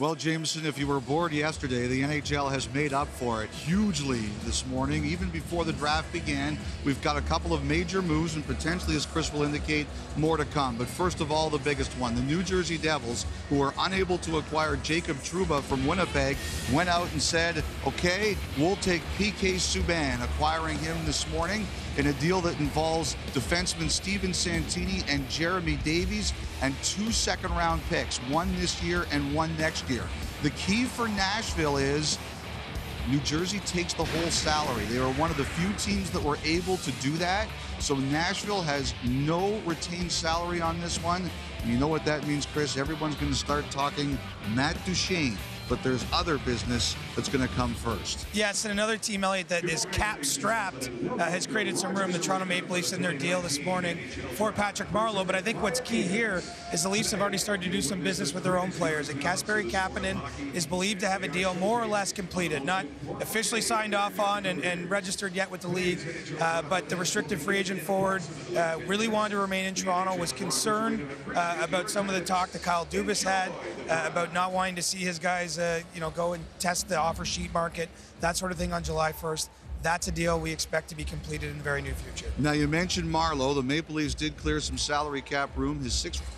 Well, Jameson, if you were bored yesterday, the NHL has made up for it hugely this morning. Even before the draft began, we've got a couple of major moves and potentially, as Chris will indicate, more to come. But first of all, the biggest one, the New Jersey Devils, who were unable to acquire Jacob Trouba from Winnipeg, went out and said, okay, we'll take PK Subban, acquiring him this morning in a deal that involves defenseman Steven Santini and Jeremy Davies and 2 second-round picks, one this year and one next year. The key for Nashville is New Jersey takes the whole salary. They are one of the few teams that were able to do that. So Nashville has no retained salary on this one. And you know what that means, Chris? Everyone's going to start talking Matt Duchene. But there's other business that's going to come first. Yes, and another team, Elliotte, that is cap-strapped has created some room. The Toronto Maple Leafs in their deal this morning for Patrick Marleau. But I think what's key here is the Leafs have already started to do some business with their own players. And Kasperi Kapanen is believed to have a deal more or less completed, not officially signed off on and registered yet with the league. But the restricted free agent forward really wanted to remain in Toronto, was concerned about some of the talk that Kyle Dubas had about not wanting to see his guys go and test the offer sheet market, that sort of thing on July 1st. That's a deal we expect to be completed in the very near future. Now, you mentioned Marleau. The Maple Leafs did clear some salary cap room. His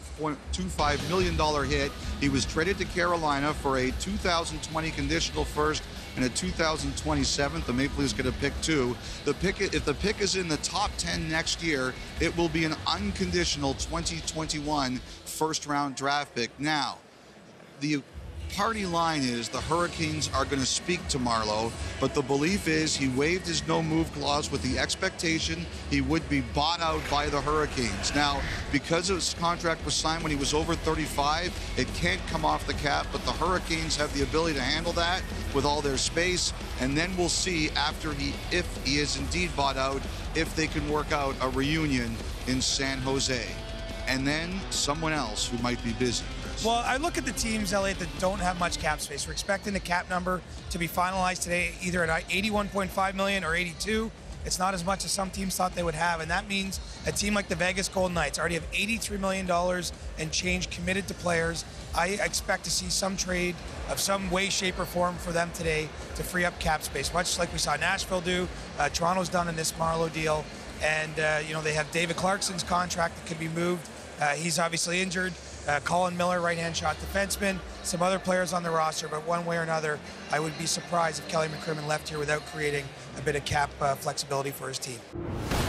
$6.25 million hit. He was traded to Carolina for a 2020 conditional first and a 2027. The Maple Leafs get a pick too. If the pick is in the top 10 next year, it will be an unconditional 2021 first-round draft pick. Now, the party line is the Hurricanes are going to speak to Marleau, but the belief is he waived his no-move clause with the expectation he would be bought out by the Hurricanes. Now, because his contract was signed when he was over 35, it can't come off the cap, but the Hurricanes have the ability to handle that with all their space, and then we'll see if he is indeed bought out, if they can work out a reunion in San Jose. And then someone else who might be busy. Well, I look at the teams, Elliotte, that don't have much cap space. We're expecting the cap number to be finalized today, either at $81.5 million or $82. It's not as much as some teams thought they would have, and that means a team like the Vegas Golden Knights already have $83 million and change committed to players. I expect to see some trade of some way, shape, or form for them today to free up cap space, much like we saw Nashville do. Toronto's done in this Marleau deal, and they have David Clarkson's contract that could be moved. He's obviously injured. Colin Miller, right-hand shot defenseman, some other players on the roster, but one way or another, I would be surprised if Kelly McCrimmon left here without creating a bit of cap flexibility for his team.